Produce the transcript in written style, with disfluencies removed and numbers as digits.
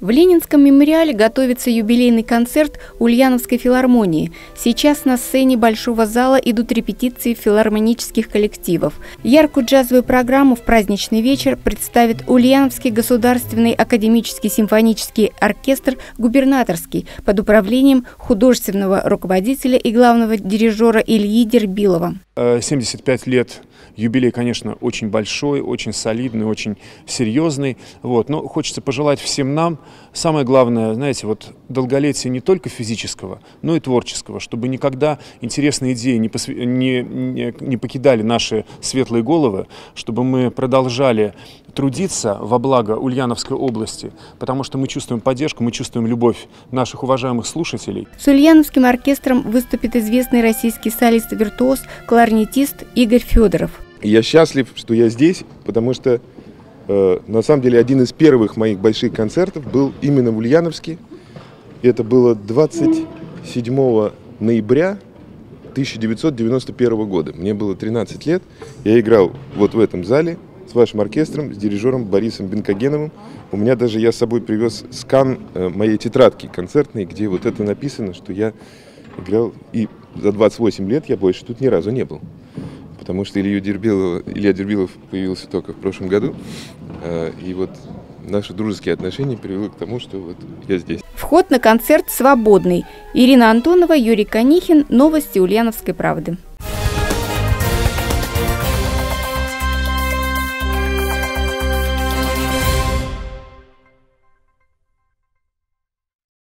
В Ленинском мемориале готовится юбилейный концерт Ульяновской филармонии. Сейчас на сцене Большого зала идут репетиции филармонических коллективов. Яркую джазовую программу в праздничный вечер представит Ульяновский государственный академический симфонический оркестр «Губернаторский» под управлением художественного руководителя и главного дирижера Ильи Дербилова. 75 лет. Юбилей, конечно, очень большой, очень солидный, очень серьезный. Но хочется пожелать всем нам, самое главное, знаете, долголетия не только физического, но и творческого, чтобы никогда интересные идеи не покидали наши светлые головы, чтобы мы продолжали трудиться во благо Ульяновской области, потому что мы чувствуем поддержку, мы чувствуем любовь наших уважаемых слушателей. С Ульяновским оркестром выступит известный российский солист-виртуоз, кларнетист Игорь Федоров. Я счастлив, что я здесь, потому что, на самом деле, один из первых моих больших концертов был именно в Ульяновске. Это было 27 ноября 1991 года. Мне было 13 лет. Я играл в этом зале с вашим оркестром, с дирижером Борисом Бенкогеновым. У меня даже я с собой привез скан моей тетрадки концертной, где это написано, что я играл. И за 28 лет я больше тут ни разу не был. Потому что Илья Дербилов появился только в прошлом году. И наши дружеские отношения привели к тому, что я здесь. Вход на концерт свободный. Ирина Антонова, Юрий Конихин. Новости Ульяновской правды.